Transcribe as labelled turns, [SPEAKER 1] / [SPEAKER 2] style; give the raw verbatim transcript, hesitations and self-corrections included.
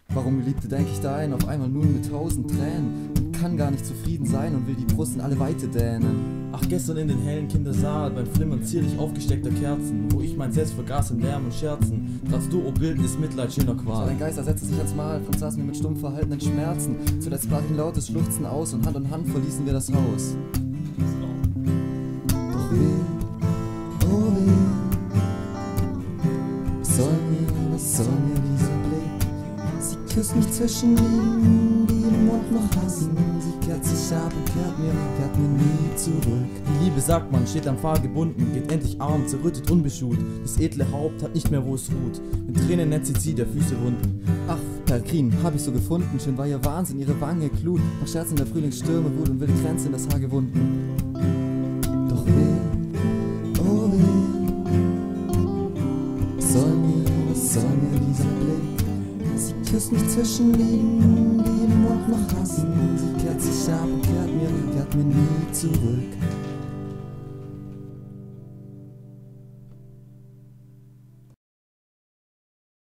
[SPEAKER 1] Warum Geliebte denk ich da ein, auf einmal nun mit tausend Tränen und kann gar nicht zufrieden sein und will die Brust in alle Weite dähnen.
[SPEAKER 2] Ach, gestern in den hellen Kindersaal, beim Flimmern zierlich aufgesteckter Kerzen, wo ich mein Selbst vergaß in Lärm und Scherzen, tratst du, o Bildnis, Mitleid, schöner Qual.
[SPEAKER 1] Dein Geist ersetzte sich ans Mal, Franz saß mir mit stumm verhaltenen Schmerzen, zuletzt brach ein lautes Schluchzen aus und Hand in Hand verließen wir das Haus. Doch weh, oh weh, was soll mir, was soll mir dieser Blick? Sie küsst mich zwischen Lippen, die im Mund noch hassen. Sie kehrt sich ab und kehrt mir, kehrt mir nie zurück.
[SPEAKER 2] Die Liebe, sagt man, steht am Pfahl gebunden, geht endlich arm, zerrüttet, unbeschut. Das edle Haupt hat nicht mehr, wo es ruht. Mit Tränen netzt sie der Füße wunden.
[SPEAKER 1] Ach, Perlkrin, hab ich so gefunden. Schön war ihr Wahnsinn, ihre Wange glut. Nach Scherzen der Frühlingsstürme, Wut und wilde Grenze in das Haar gewunden. Doch weh, oh weh, was soll mir, was soll mir dieser Blick? Sie küsst mich zwischen Lippen, die im Mund noch hassen. Sie kehrt sich ab und kehrt mir, kehrt mir nie zurück.